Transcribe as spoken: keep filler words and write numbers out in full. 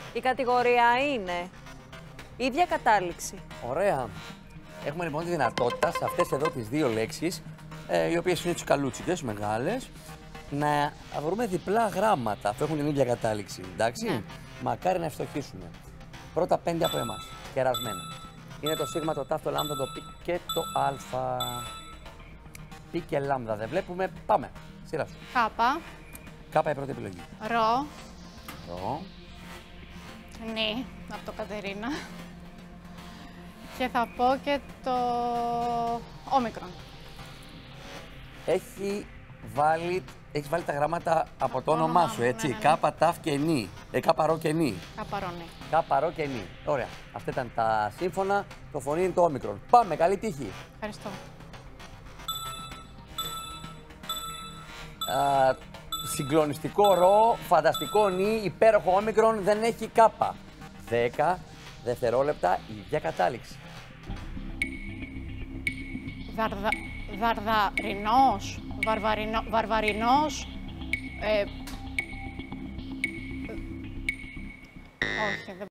Η κατηγορία είναι ίδια κατάληξη. Ωραία. Έχουμε λοιπόν τη δυνατότητα σε αυτές εδώ τις δύο λέξεις, ε, οι οποίες είναι τσουκαλούτσικες, μεγάλες, να βρούμε διπλά γράμματα που έχουν την ίδια κατάληξη. Εντάξει. Ναι. Μακάρι να ευστοχίσουμε. Πρώτα πέντε από εμάς, κερασμένα. Είναι το σίγμα, το τάφ, το λάμδα, το πι και το αλφα. Πι και λάμδα δεν βλέπουμε. Πάμε. Σειρά σου. Κάπα. Κάπα η πρώτη επιλογή. Ρο. Ρο. Νι. Από το Κατερίνα. Και θα πω και το όμικρον. Έχει βάλει, έχει βάλει τα γράμματα από το όνομά σου, έτσι. Ναι, ναι, ναι. Κάπα, τάφ και νι. Ε, κάπα, ρο και νι. Καπαρόνι. Κάπα, ρο και νι. Ωραία. Αυτά ήταν τα σύμφωνα. Το φωνή είναι το όμικρον. Πάμε. Καλή τύχη. Ευχαριστώ. Α, συγκλονιστικό ρο, φανταστικό νι, υπέροχο όμικρον, δεν έχει κάπα. δέκα δευτερόλεπτα, ίδια κατάληξη. Βαρδα... Βαρδαρινός. Βαρβαρινό... Βαρβαρινός. Ε... Όχι, δεν